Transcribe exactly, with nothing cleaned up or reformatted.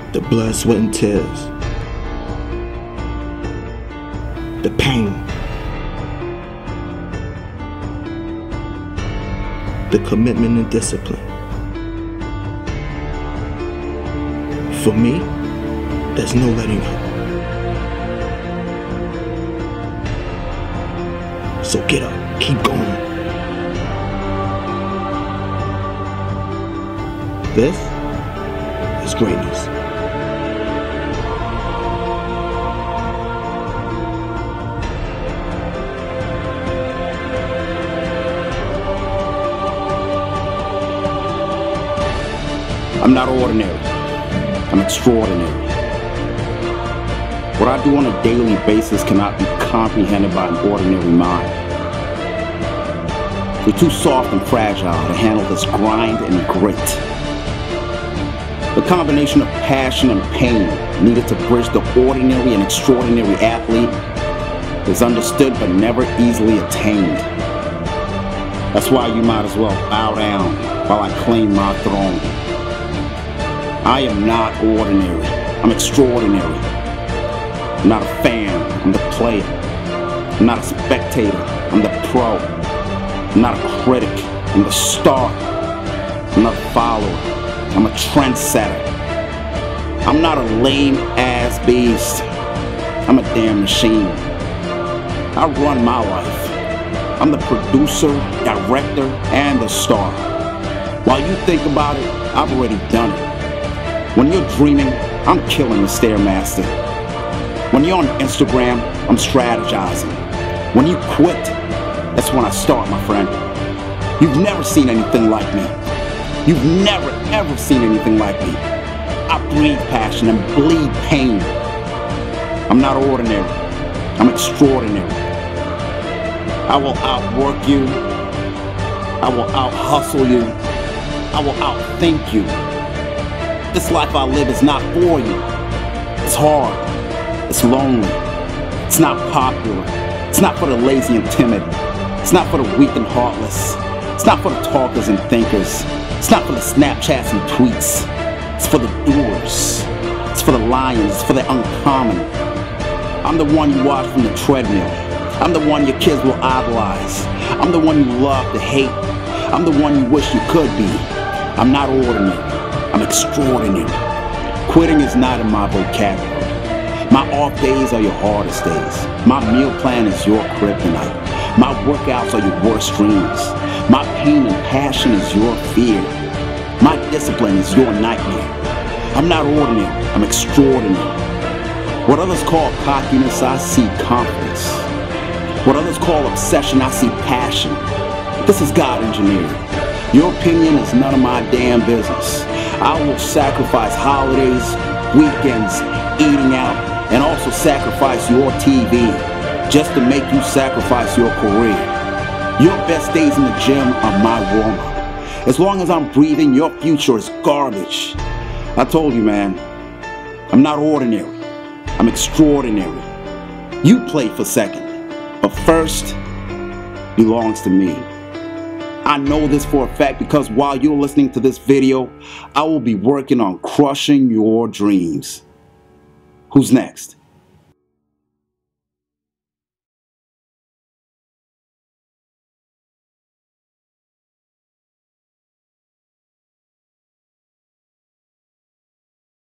The blood, sweat, and tears. The pain. The commitment and discipline. For me, there's no letting up. So get up, keep going. This is greatness. I'm not ordinary. I'm extraordinary. What I do on a daily basis cannot be comprehended by an ordinary mind. We're too soft and fragile to handle this grind and grit. The combination of passion and pain needed to bridge the ordinary and extraordinary athlete is understood but never easily attained. That's why you might as well bow down while I claim my throne. I am not ordinary. I'm extraordinary. I'm not a fan. I'm the player. I'm not a spectator. I'm the pro. I'm not a critic. I'm the star. I'm not a follower. I'm a trendsetter. I'm not a lame-ass beast. I'm a damn machine. I run my life. I'm the producer, director, and the star. While you think about it, I've already done it. When you're dreaming, I'm killing the Stairmaster. When you're on Instagram, I'm strategizing. When you quit, that's when I start, my friend. You've never seen anything like me. You've never, ever seen anything like me. I breathe passion and bleed pain. I'm not ordinary. I'm extraordinary. I will outwork you. I will out-hustle you. I will outthink you. This life I live is not for you. It's hard. It's lonely. It's not popular. It's not for the lazy and timid. It's not for the weak and heartless. It's not for the talkers and thinkers. It's not for the Snapchats and tweets. It's for the doers. It's for the lions. It's for the uncommon. I'm the one you watch from the treadmill. I'm the one your kids will idolize. I'm the one you love to hate. I'm the one you wish you could be. I'm not ordinary. I'm extraordinary. Quitting is not in my vocabulary. My off days are your hardest days. My meal plan is your kryptonite. My workouts are your worst dreams. My pain and passion is your fear. My discipline is your nightmare. I'm not ordinary. I'm extraordinary. What others call cockiness, I see confidence. What others call obsession, I see passion. This is God engineered. Your opinion is none of my damn business. I will sacrifice holidays, weekends, eating out, and also sacrifice your T V just to make you sacrifice your career. Your best days in the gym are my warm-up. As long as I'm breathing, your future is garbage. I told you, man, I'm not ordinary. I'm extraordinary. You play for second, but first belongs to me. I know this for a fact because while you're listening to this video, I will be working on crushing your dreams. Who's next?